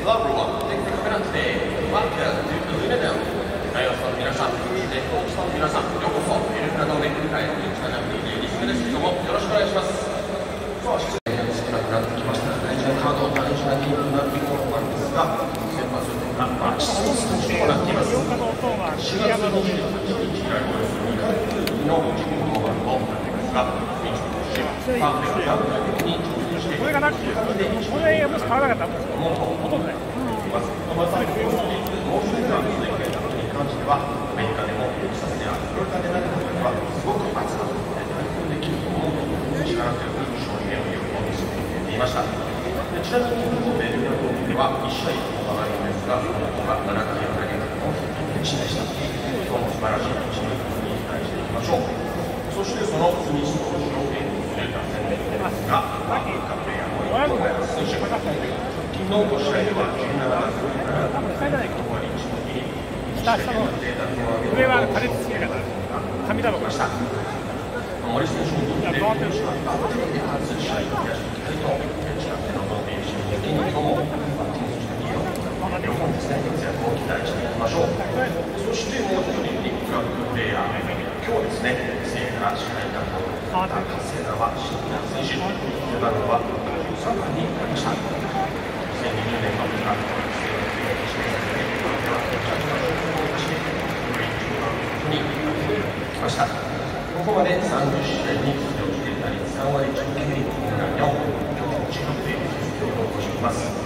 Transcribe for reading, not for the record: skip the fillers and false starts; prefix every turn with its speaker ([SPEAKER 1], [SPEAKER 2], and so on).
[SPEAKER 1] Hello everyone, thank you for coming out today. Podcast to Illumina. ダイオスの皆さん、そしてコーチの皆さん、ようこそエルフラのメック会にチャンネルにリスクですけども、よろしくお願いします。さあ、失礼が少なくなってきました。大事なカード、大事なゲームになっていくものなんですが、先発がマッチスポーツとなっています。4月28日以来およそ2ヶ月ぶりの自己ノーバルとなっていますが、パーフェクトがに挑戦しています。
[SPEAKER 2] これがなくて、これもし買わなかったらほとんどない。
[SPEAKER 1] まさにこのもう一つの経験に関しては、アメリカでもテキサスやフロリダでなるときはすごく暑かったので、対抗できると思うと、力強く勝利への意欲を見せてくれていました。ちなみに、ベルギーの時では1試合行われるんですが、この子が7回を投げたのも1試でした。今日も素晴らしいチームに期待していきましょう。そしてそのスミス投手を援護する打線ですが、各プレイヤーの意図が数試合昨日の試合では17打数7安打、ここまで1分に
[SPEAKER 2] 下の上は加熱するから紙だろうか。
[SPEAKER 1] 森選手にとってバッテリーで初試合を出していきたいと近くの同盟心的に今日もバッティングしていいよ両方ですね、活躍を期待していきましょう。そしてもう一人ビッグアッププレイヤー、今日ですね、聖火支配担当活性化は新谷選手、背番号は63番になりました。2020年のブラックの規制を提示していて、これではキャッチャーの情報を出して、ブレイクのことになってきました。ここまで30試合に出場していたり、3割10厘、ホームラン4本、今日も16で実況を残しています。